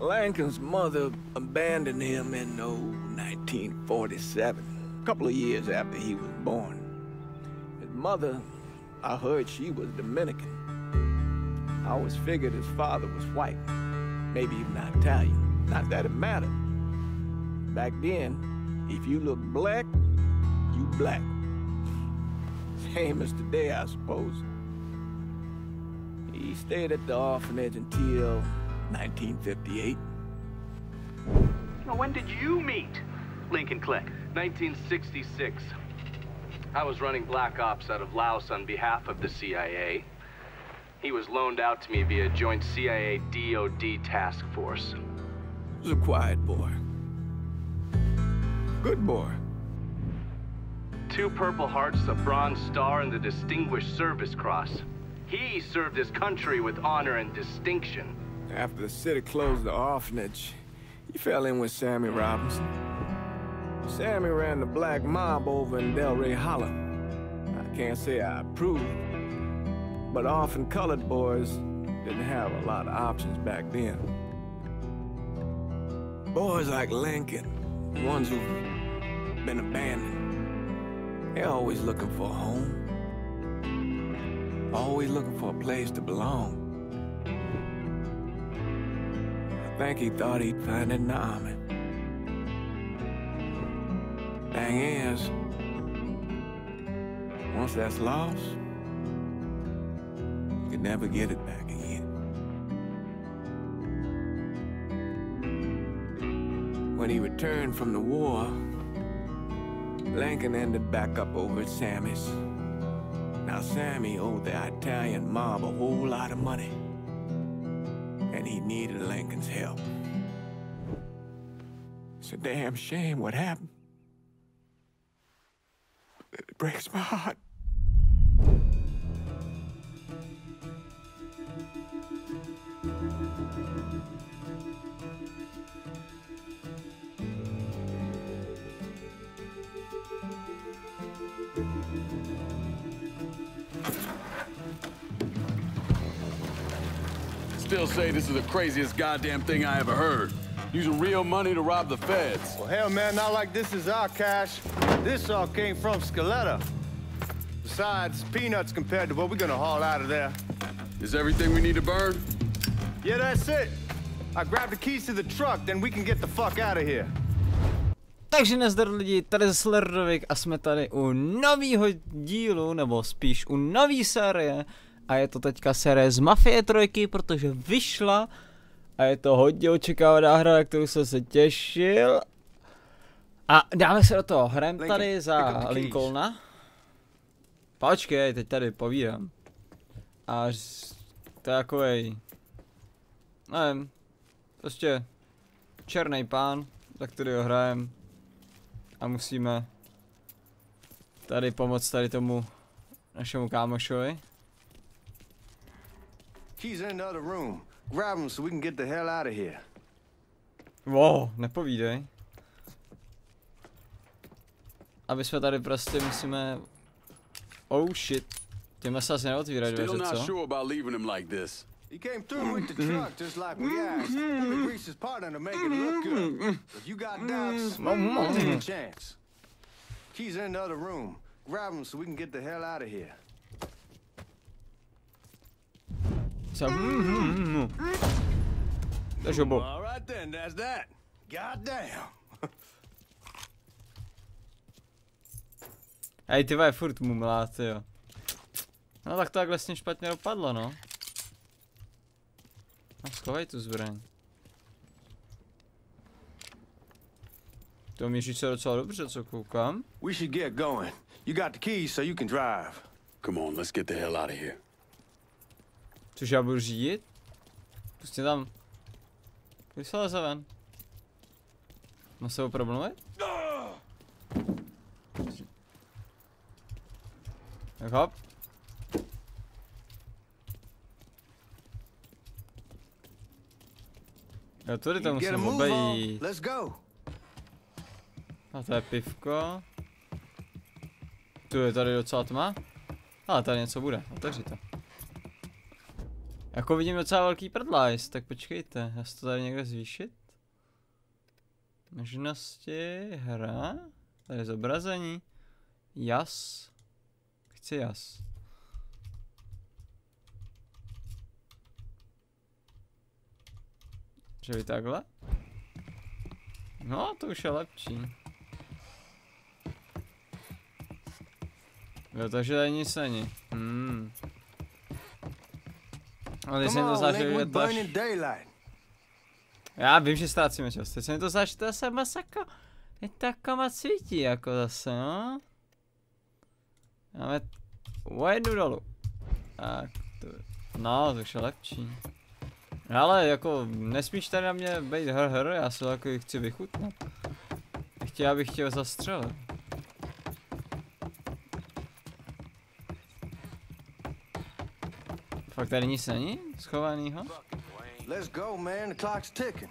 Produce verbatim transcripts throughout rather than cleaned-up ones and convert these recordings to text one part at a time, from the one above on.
Lincoln's mother abandoned him in oh, nineteen forty-seven, a couple of years after he was born. His mother, I heard she was Dominican. I always figured his father was white, maybe even Italian. Not that it mattered. Back then, if you look black, you black. Same as today, I suppose. He stayed at the orphanage until nineteen fifty-eight. Now, when did you meet Lincoln Click? nineteen sixty-six. I was running Black Ops out of Laos on behalf of the C I A. He was loaned out to me via joint C I A D O D task force. He was a quiet boy. Good boy. Two Purple Hearts, a Bronze Star, and the Distinguished Service Cross. He served his country with honor and distinction. After the city closed the orphanage, he fell in with Sammy Robinson. Sammy ran the black mob over in Delray Hollow. I can't say I approved, but orphan colored boys didn't have a lot of options back then. Boys like Lincoln, ones who've been abandoned, they're always looking for a home. Always looking for a place to belong. I think he thought he'd find it in the army. Thing is, once that's lost, you can never get it back again. When he returned from the war, Lincoln ended back up over at Sammy's. Now Sammy owed the Italian mob a whole lot of money, and he needed Lincoln's help. It's a damn shame what happened. It breaks my heart. Still say this is the craziest goddamn thing I ever heard. Using real money to rob the feds. Well, hell, man, not like this is our cash. This all came from Scaletta. Besides, peanuts compared to what we're gonna haul out of there. Is everything we need to burn? Yeah, that's it. I grabbed the keys to the truck, then we can get the fuck out of here. Takže nazdar lidi, tady zase Lerdovik a jsme tady u novýho dílu, nebo spíš u nový série. A je to teďka série z Mafie trojky, protože vyšla. A je to hodně očekávaná hra, na kterou jsem se těšil. A dáme se do toho, hrajeme tady za Lincolna. Počkej, teď tady povídám. A to je takovej, nevím, prostě černý pán, za kterýho hrajem. A musíme tady pomoct tady tomu našemu kámošovi. Keys in another room. Grab them so we can get the hell out of here. Wow, nepovídej. Aby jsme tady prostě musíme... Oh shit. Těma se asi neotvírají dveře, co? He came through with the truck just like we asked. He greased his partner to make it look good. If you got doubts, take a chance. Keys in another room. Grab them so we can get the hell out of here. So, mm-hmm. There's your book. All right then, that's that. Goddamn. Hej, ty vole, furt mumlá, tyjo. No tak to tak vlastně špatně dopadlo, no. A schovej tu zbraň. To míří se docela dobře, co koukám. We should get going. You got the keys so you can drive. Come on, let's get the hell out of here. Což já budu řídit? Prostě tam. Když se leze ven. Má se opravdu mluvit? Tak hop. Jo, tudy to musím obejít. A to je pivko. Tu je tady docela tma. Ale tady něco bude, otevři to. Jako vidím docela velký prdlajs, tak počkejte, já si to tady někde zvýšit? Možnosti, hra, tady zobrazení, jas, chci jas. Že vy takhle? No, to už je lepší. Jo, takže tady nic není. Hmm. Ale jsem to zažil, že to já vím, že ztrácíme čas, teď se mi to zažil, to se masako, je to jako moc svítí, jako zase, no. Máme o jednu dolů. Tak, to, no, to už je lepší. Ale jako, nesmíš tady na mě být hr hr, já se jako chci vychutnat. Chtěl, abych chtěl zastřelit. Fakt tady nic není schovanýho? Let's go, man. The clock's ticking.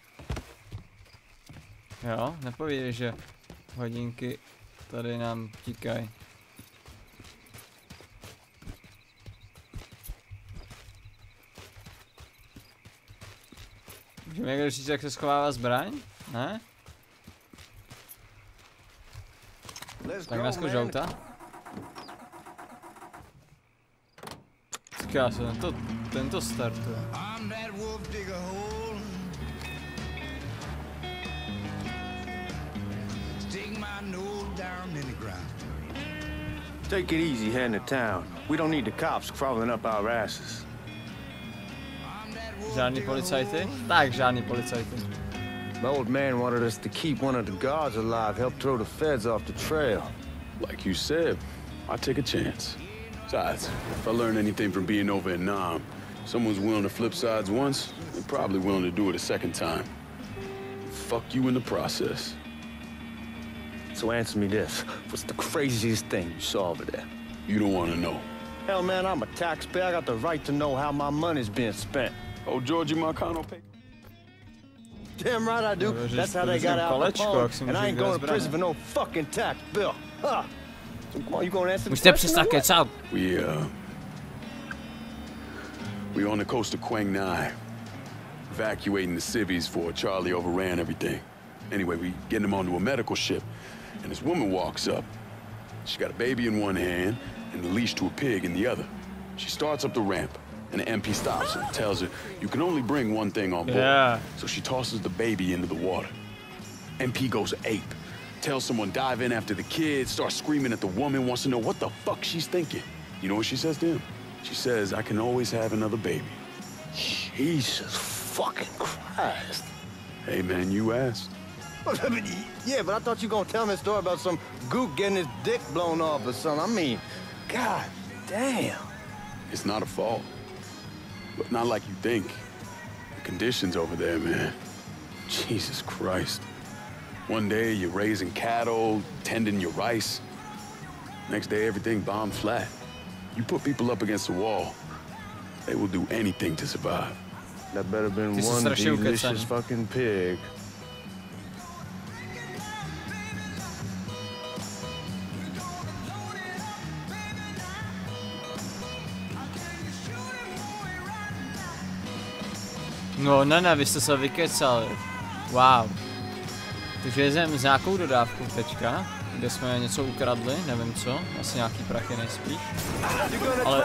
Jo, nepovídej, že hodinky tady nám tikají. Můžeme někdo říct, jak se schovává zbraň? Ne? Tak nasko žouta. Říká se, tento, tento startuje. Take it easy heading to town. We don't need the cops crawling up our asses. Žádný policajty? Tak, žádný policajty. My old man wanted us to keep one of the guards alive, help throw the feds off the trail. Like you said, I take a chance. Besides, if I learn anything from being over in Nam, someone's willing to flip sides once, they're probably willing to do it a second time. Fuck you in the process. So answer me this. What's the craziest thing you saw over there? You don't want to know. Hell, man, I'm a taxpayer. I got the right to know how my money's being spent. Oh, Georgie Marcano pay. Damn right I do. That's how they got out of Capone, and I ain't going to prison for no fucking tax bill. Huh. So come on, you gonna answer the Můžete question přestat or what? kecat. We, uh... We on the coast of Quang Nai. Evacuating the civvies for Charlie overran everything. Anyway, we getting them onto a medical ship, and this woman walks up. She got a baby in one hand, and a leash to a pig in the other. She starts up the ramp, and the M P stops her and tells her, you can only bring one thing on board. Yeah. So she tosses the baby into the water. M P goes ape. Tells someone dive in after the kid, starts screaming at the woman, wants to know what the fuck she's thinking. You know what she says to him? She says, I can always have another baby. Jesus fucking Christ. Hey man, you asked. Yeah, but I thought you were gonna tell me a story about some gook getting his dick blown off or something. I mean, god damn. It's not a fault. But not like you think. The conditions over there, man. Jesus Christ. One day you're raising cattle, tending your rice. Next day everything bombed flat. You put people up against the wall, they will do anything to survive. That better been Ty jsi one strašil delicious kecaný. fucking pig. No ne, ne, vy jste se vykecali. Wow. Takže jezdím s nějakou dodávkou teďka, kde jsme něco ukradli, nevím co, asi nějaký prachy nejspíš. Ale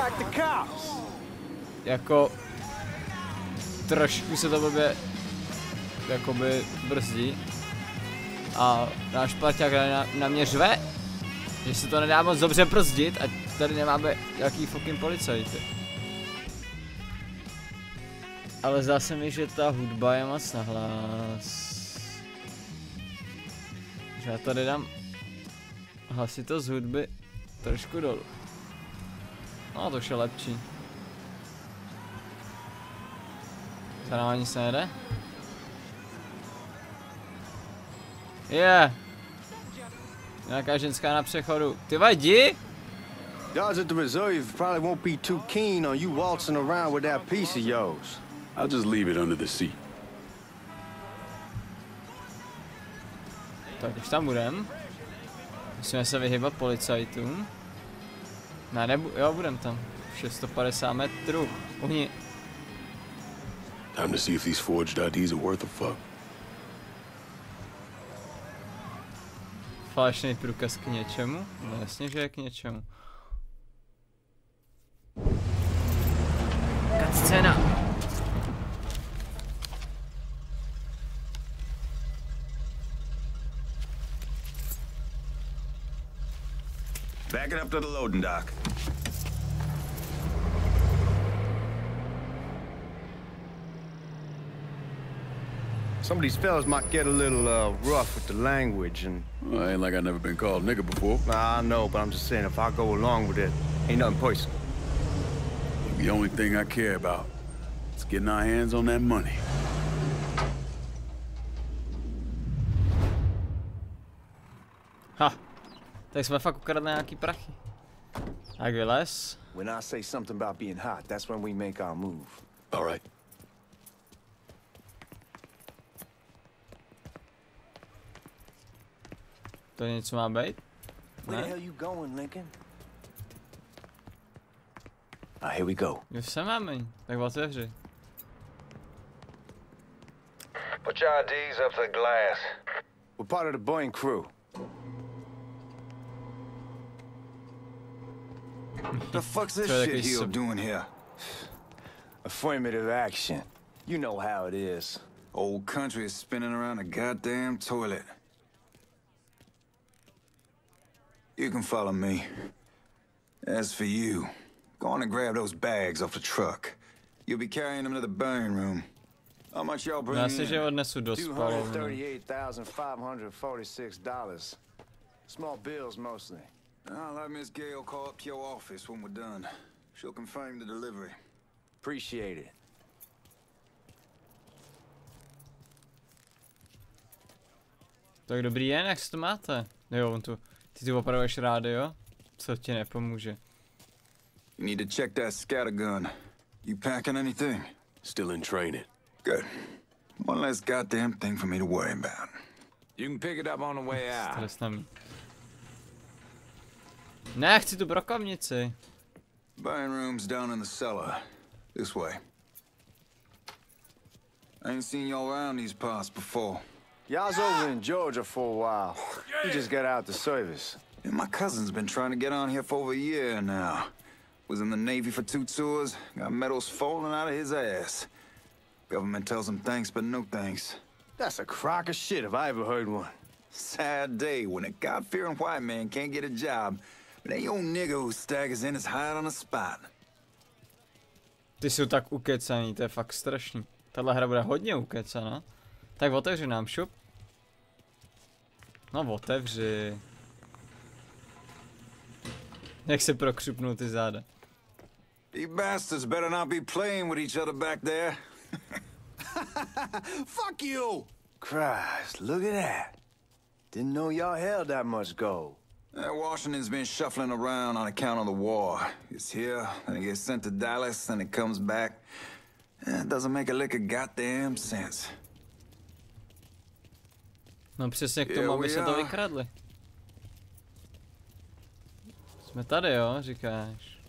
jako trošku se to blbě jakoby brzdí a náš plaťák na, na mě řve, že se to nedá moc dobře brzdit a tady nemáme nějaký fucking policajty. Ale zdá se mi, že ta hudba je moc nahlas. Že já tady dám hlasitost hudby trošku dolů. No to už je lepší. Za náma nic nejde? Je! Yeah. Nějaká ženská na přechodu. Ty vadí? Guards at the reserve probably won't be too keen on you waltzing around with that piece of yours. I'll just leave it under the seat. Tak už tam budem. Musíme se vyhybat policajtům. Ne, nebu jo, budem tam. šest set padesát metrů. Uhni. Time to see if these forged I Ds are worth a fuck. Falešný průkaz k něčemu? No jasně, že je k něčemu. Cutscéna. Back it up to the loading dock. Some of these fellas might get a little uh, rough with the language, and Well, ain't like I never been called nigga before. nah, I know, but I'm just saying if I go along with it, ain't nothing personal. The only thing I care about is getting our hands on that money. Ha, tak jsme fakt ukradli nějaký prachy. Tak vylez. When I say something about being hot, that's when we make our move. All right. To něco má být? Where the Ne? hell you going, Lincoln? Ah, here we go. Kde se máme? Tak otevři. Put your I Ds up to the glass. We're part of the Boeing crew. The fuck's this Feel like shit he's heel sub- doing here? Affirmative action. You know how it is. Old country is spinning around a goddamn toilet. You can follow me. As for you, go on and grab those bags off the truck. You'll be carrying them to the burn room. How much y'all bring Já si, in? že odnesu do Two hundred spalovny. thirty-eight thousand five hundred forty-six dollars. Small bills mostly. I'll let Miss Gale call up to your office when we're done. She'll confirm the delivery. Appreciate it. Tak dobrý den, jak se to máte? Jo, on tu, ty tu opravuješ rádio? Co ti nepomůže? You need to check that scattergun. You packing anything? Still in training. Good. One less goddamn thing for me to worry about. You can pick it up on the way out. Stres na mě. Ne, chci tu brokovnici. Burn room's down in the cellar. This way. I ain't seen y'all around these parts before. Y'all's over in Georgia for a while. You just got out the service. Yeah, my cousin's been trying to get on here for over a year now. Was in the Navy for two tours, got medals falling out of his ass. Government tells him thanks, but no thanks. That's a crock of shit if I ever heard one. Sad day when a God-fearing white man can't get a job, but ain't old nigga who staggers in his hide on the spot. Ty jsou tak ukecaný, to je fakt strašný. Tahle hra bude hodně ukecaná. Tak otevři nám, šup. No otevři. Jak se prokřupnou ty záda. You bastards better not be playing with each other back there. Fuck you! Christ, look at that. Didn't know y'all held that much gold. Uh, Washington's been shuffling around on account of the war. It's here, then it gets sent to Dallas, then it comes back. Uh, It doesn't make a lick of goddamn sense. No přesně k Here tomu, aby we se to are. vykradli. Jsme tady, jo, říkáš.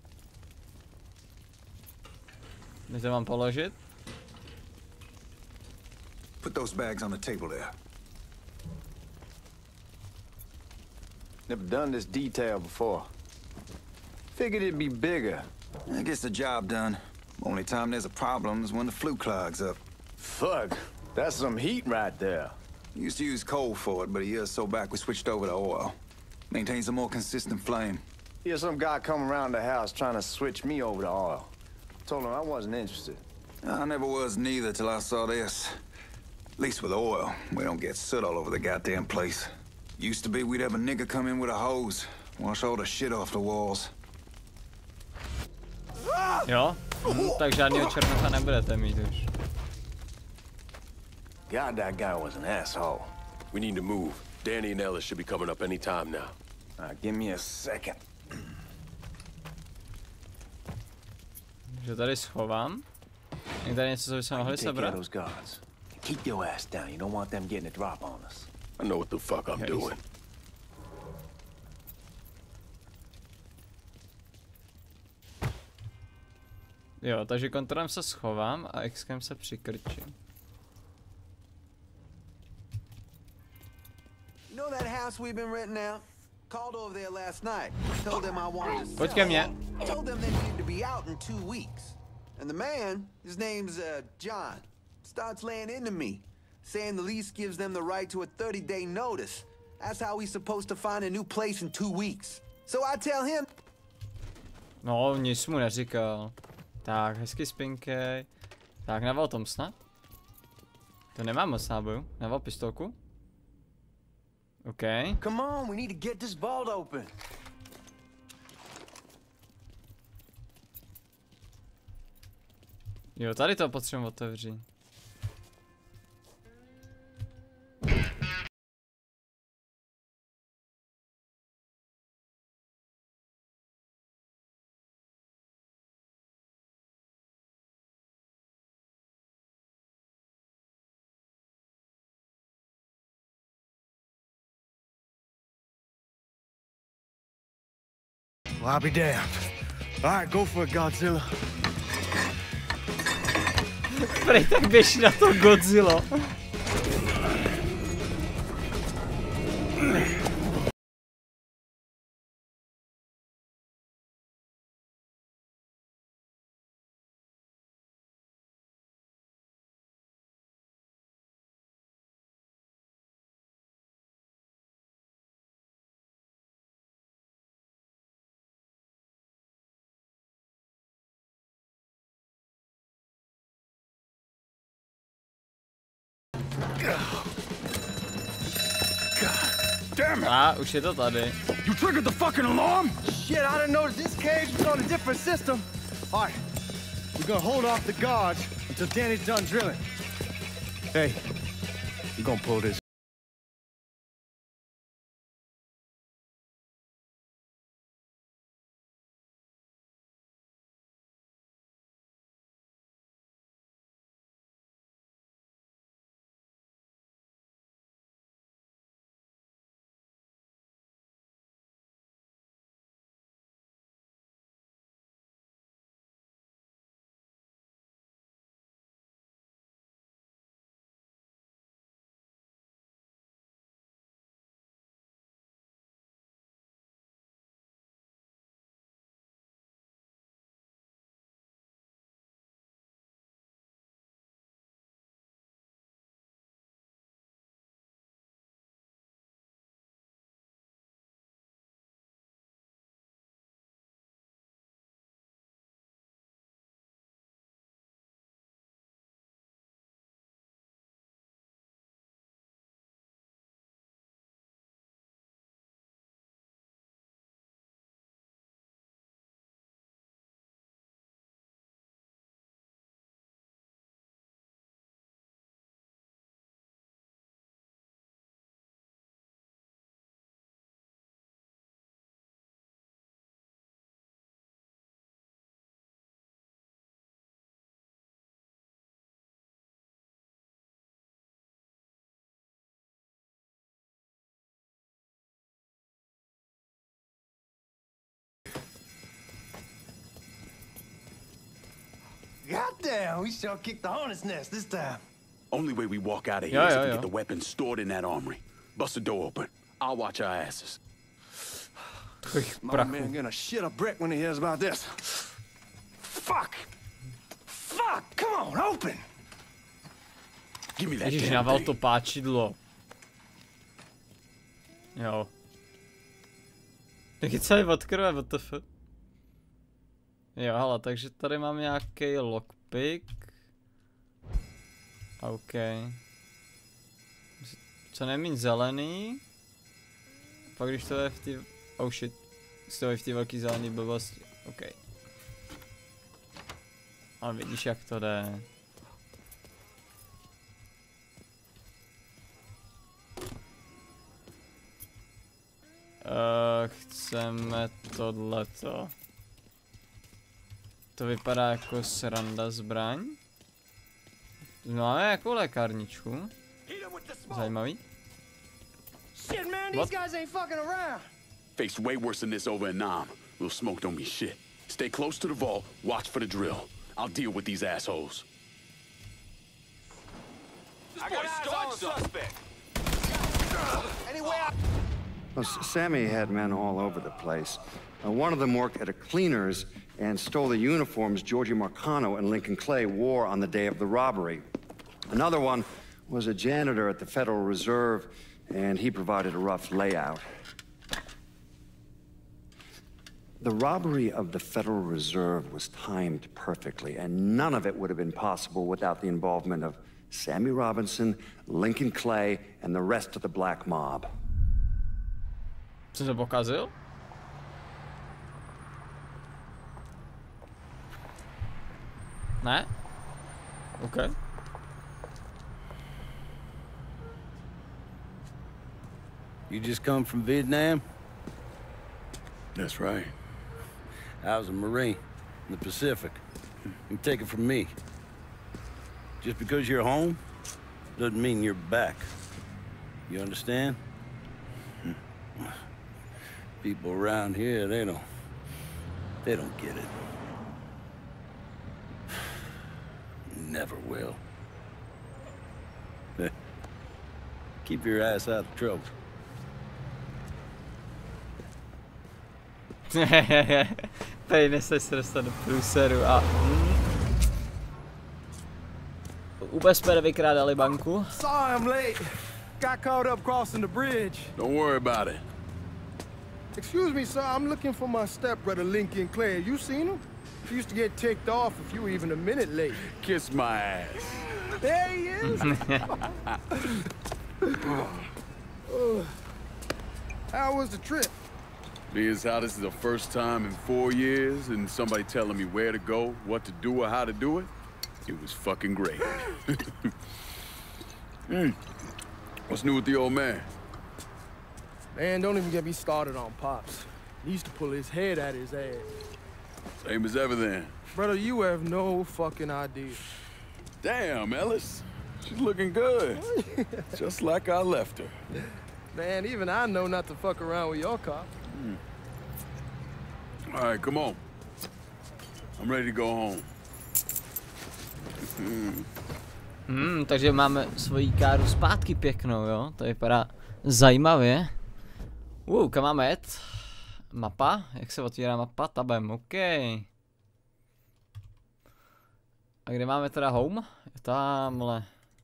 Kde to mám položit? Put those bags on the table there. Never done this detail before. Figured it'd be bigger. That gets the job done. Only time there's a problem is when the flue clogs up. Fuck, that's some heat right there. Used to use coal for it, but a year or so back we switched over to oil. Maintains a more consistent flame. Here's some guy come around the house trying to switch me over to oil. Told him I wasn't interested. I never was neither till I saw this. At least with oil, we don't get soot all over the goddamn place. Used to be we'd have a nigga come in with a hose, wash all the shit off the walls. Jo? Hm, tak žádnýho černocha nebudete mít už. God, that guy was an asshole. We need to move. Danny and Ellis should be coming up any time now. Uh, give me a second. Že tady schovám. Je tady něco, co bychom mohli Take care of sebrat? those guards. Keep your ass down. You don't want them getting a drop on us. I know what the fuck I'm Yeah, doing. Jo, takže kontrolem se schovám a X-kem se přikrčím. You know that house we've been renting out? Called over there last night. Told them I wanted to sell. Pojď ke mně. Told them they needed to be out in two weeks. And the man, his name's uh, John, starts laying into me, saying the lease gives them the right to a thirty day notice. That's how he's supposed to find a new place in two weeks. So I tell him. No, nic mu neříkal. Tak, hezky spinkej. Tak, naval tom snad. To nemám moc nábojů. Naval pistolku. OK. Come on, we need to get this vault open. Jo, tady to potřebuji otevřít. Well, I'll be damned. All right, go for it, Godzilla. Prej, tak běž na to Godzilla. Damn it! A, už je to tady. You triggered the fucking alarm? Shit, I didn't notice this cage was on a different system. All right, we're gonna hold off the guards until Danny's done drilling. Hey, you gonna pull this? Goddamn, we sure kicked the hornet's nest this time. Only way we walk out of here Yeah, is yeah, if we yeah. get the weapons stored in that armory. Bust the door open. I'll watch our asses. My man gonna shit a brick when he hears about this. Fuck! Fuck! Come on, open! Give me that Ježiš, damn naval thing. to páčidlo. Jo. Tak je celý od krve, what the fuck. Jo, hele, takže tady mám nějaký lockpick. OK. Co nemíň zelený. Pak když to je v té... Oh shit. Z toho je v té velký zelený blbosti. OK. A vidíš, jak to jde. Uh, chceme tohleto. To vypadá jako sranda zbraň. Máme jako lékárničku. Zajímavý. Shit, man, these guys ain't fucking around. Faced way worse than this over in Nam. Little smoke don't mean shit. Stay close to the vault, watch for the drill. I'll deal with these assholes. I got eyes on suspect. Anyway, I... Well, Sammy had men all over the place. Uh, one of them worked at a cleaner's and stole the uniforms Georgie Marcano and Lincoln Clay wore on the day of the robbery. Another one was a janitor at the Federal Reserve, and he provided a rough layout. The robbery of the Federal Reserve was timed perfectly, and none of it would have been possible without the involvement of Sammy Robinson, Lincoln Clay, and the rest of the black mob. Co se pokazil? Ne? Okay. You just come from Vietnam? That's right. I was a Marine in the Pacific. You take it from me. Just because you're home doesn't mean you're back. You understand? People around here, they don't... they don't get it. Never will. Keep your ass out of trouble. Tady nechceš se dostat do průseru a... Mm. U B S P vykrádali banku. Sorry I'm late. Got caught up crossing the bridge. Don't worry about it. Excuse me, sir. I'm looking for my stepbrother, Lincoln Clay. You seen him? He used to get ticked off if you were even a minute late. Kiss my ass. There he is. uh, how was the trip? Being as how this is the first time in four years and somebody telling me where to go, what to do, or how to do it, it was fucking great. mm. What's new with the old man? Man, don't even get me started on Pops. He used to pull his head out his ass. Same as ever then. Brother, you have no fucking idea. Damn, Ellis. She's looking good. Just like I left her. Man, even I know not to fuck around with your car. Mm. All right, come on. I'm ready to go home. Hmm, takže máme svoji káru zpátky pěknou, jo? To vypadá zajímavě. Uh, kam máme jet? Mapa? Jak se otvírá mapa? Tabem, OK. A kde máme teda home? Je tamhle.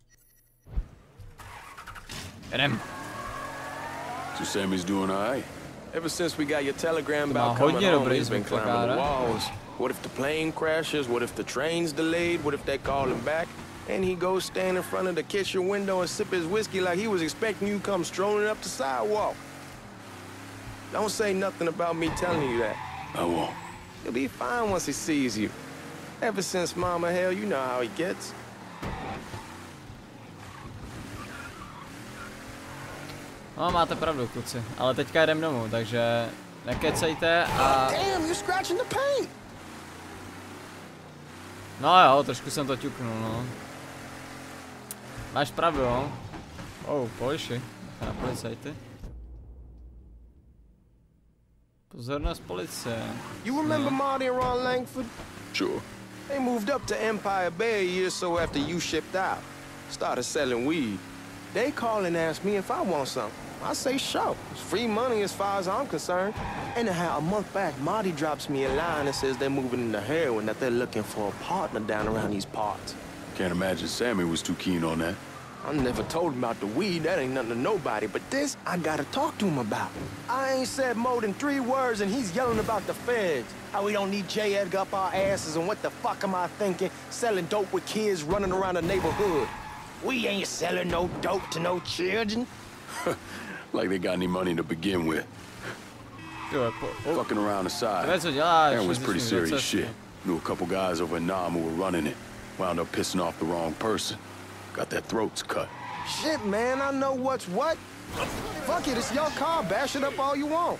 Jedem. So Sammy's doing all right. Ever since we got your telegram Má about coming hodně home, dobrý he's been zvuk, climbing the kára. walls. What if the plane crashes? What if the train's delayed? What if they call him back? And he goes stand in front of the kitchen window and sip his whiskey like he was expecting you to come strolling up the sidewalk. Don't say nothing about me telling you that. I won't. He'll be fine once he sees you. Ever since Mama Hell, you know how he gets. No, máte pravdu, kluci. Ale teďka jdem domů, takže nekecejte a... Damn, you're scratching the paint! No jo, trošku jsem to ťuknul, no. Máš pravdu, no. Oh, poliši. Na policajty. Pozornost policie. You remember no. Marty and Ron Langford? Sure. They moved up to Empire Bay a year or so after you shipped out. Started selling weed. They call and ask me if I want something. I say sure. It's free money as far as I'm concerned. Anyhow, a month back, Marty drops me a line and says they're moving into heroin, that they're looking for a partner down around these parts. Can't imagine Sammy was too keen on that. I never told him about the weed, that ain't nothing to nobody, but this I gotta talk to him about. I ain't said more than three words and he's yelling about the feds. How we don't need J. Edgar up our asses and what the fuck am I thinking? Selling dope with kids running around the neighborhood. We ain't selling no dope to no children. Like they got any money to begin with. Jo, po, oh. Fucking around the side. Tebe, co děláš? That was pretty serious shit. Knew a couple guys over in Nam who were running it. Wound up pissing off the wrong person. Got their throats cut. Shit, man, I know what's what. Fuck it, it's your car. Bash it up all you want.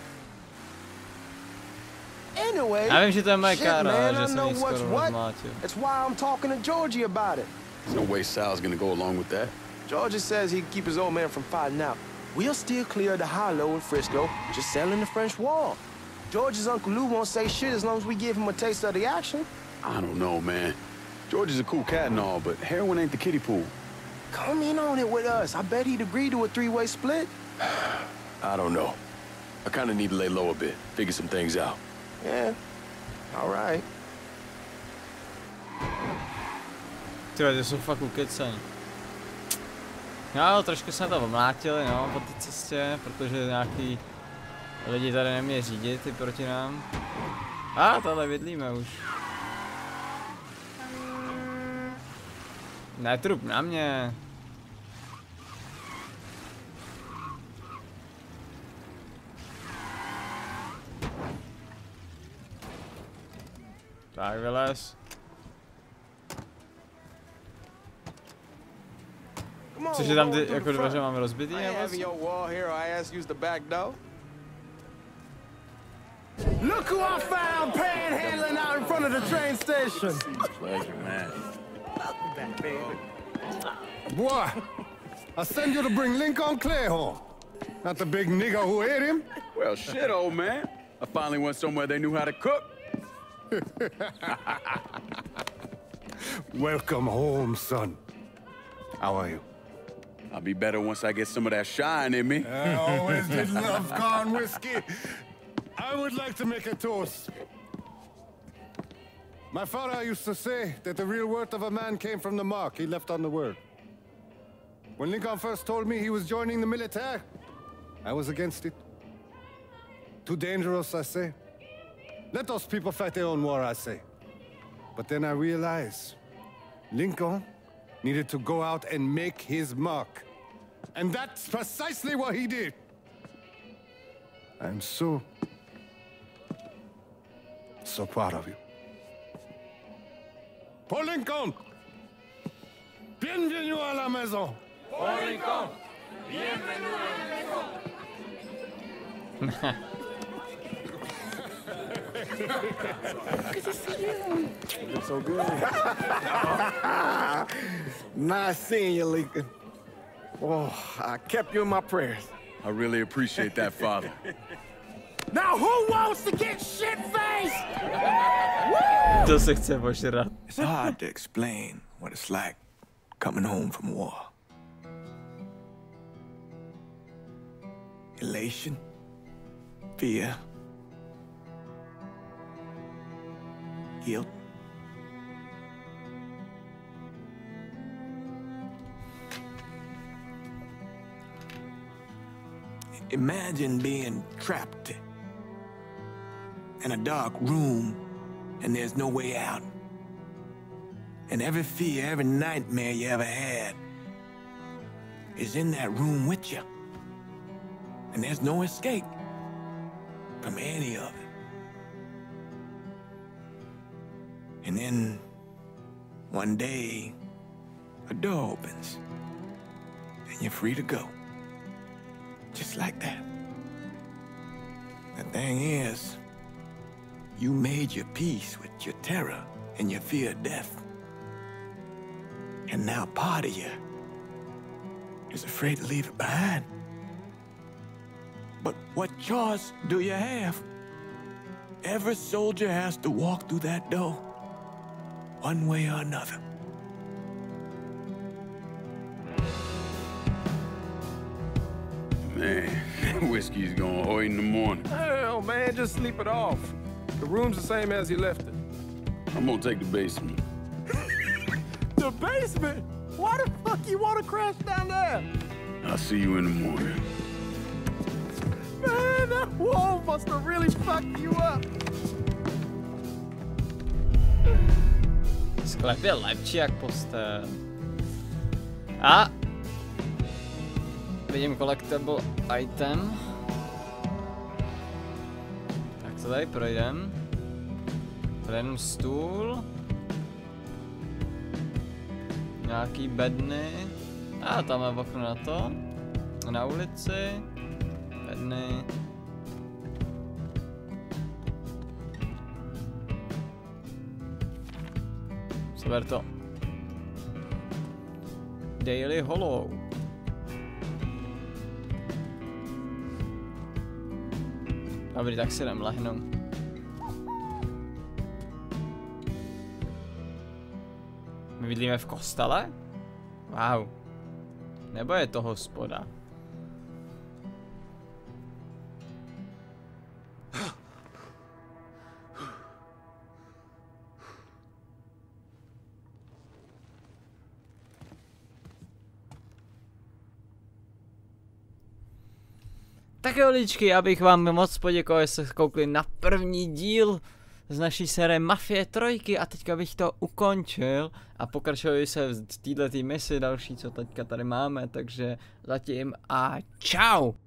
Anyway, Já vím, že to je moje shit, kára, man, že I jsem know jí what's skoro what. rozmlátil. That's why I'm talking to Georgie about it. There's no way Sal's gonna go along with that. Georgie says he'd keep his old man from fighting out. We'll still clear the hollow in Frisco, just selling the French Wall. George's Uncle Lou won't say shit as long as we give him a taste of the action. I don't know, man. George is a cool cat and all, but heroin ain't the kiddie pool. Come in on it with us. I bet he'd agree to a three-way split. I don't know. I kind of need to lay low a bit, figure some things out. Yeah, all right. Tyhle, ty jsou fakt ukecení. No, trošku jsme to omlátili, no, po té cestě, protože nějaký lidi tady nemějí řídit, ty proti nám. A, tohle bydlíme už. Netrup na mě. Tak vylez. Cože tam ty jako dveře máme rozbitý nebo? Look who I found panhandling out in front of the train station. Pleasure, man. Boy, I send you to bring Lincoln Clay home. Not the big nigger who ate him. Well, shit, old man. I finally went somewhere they knew how to cook. Welcome home, son. How are you? I'll be better once I get some of that shine in me. I always did love corn whiskey. I would like to make a toast. My father used to say that the real worth of a man came from the mark he left on the world. When Lincoln first told me he was joining the military, I was against it. Too dangerous, I say. Let those people fight their own war, I say. But then I realized Lincoln needed to go out and make his mark. And that's precisely what he did. I'm so, so proud of you. Paul Lincoln! Bienvenue à la maison! Paul Lincoln! Bienvenue à la maison! Good to see you. You look so good. Nice seeing you, Lincoln. Oh, I kept you in my prayers. I really appreciate that, Father. Now who wants to get shit-faced? To se chce požrat. It's hard to explain what it's like coming home from war. Elation, fear, guilt. Imagine being trapped in a dark room and there's no way out. And every fear, every nightmare you ever had is in that room with you. And there's no escape from any of it. And then one day, a door opens and you're free to go. Just like that. The thing is, you made your peace with your terror and your fear of death. And now part of you is afraid to leave it behind. But what choice do you have? Every soldier has to walk through that door, one way or another. Man, whiskey's going hoy in the morning. Hell, man, just sleep it off. The room's the same as you left it. I'm gonna take the basement. The basement? Why the fuck you want to crash down there? I'll see you in the morning. Man, that wall must have really fucked you up. Sklep je lepší jak postel. A vidím collectible item. Tak to tady projdem. Tady jenom stůl. Nějaký bedny. A tam je okno na to. Na ulici. Bedny. Seber to. Daily Hollow. Dobrý, tak si jdem lehnout. My bydlíme v kostele? Wow. Nebo je to hospoda? Tak jo ličky, já bych vám moc poděkoval, že jste koukli na první díl z naší série Mafie trojky a teďka bych to ukončil a pokračovali se v této misi další, co teďka tady máme, takže zatím a čau!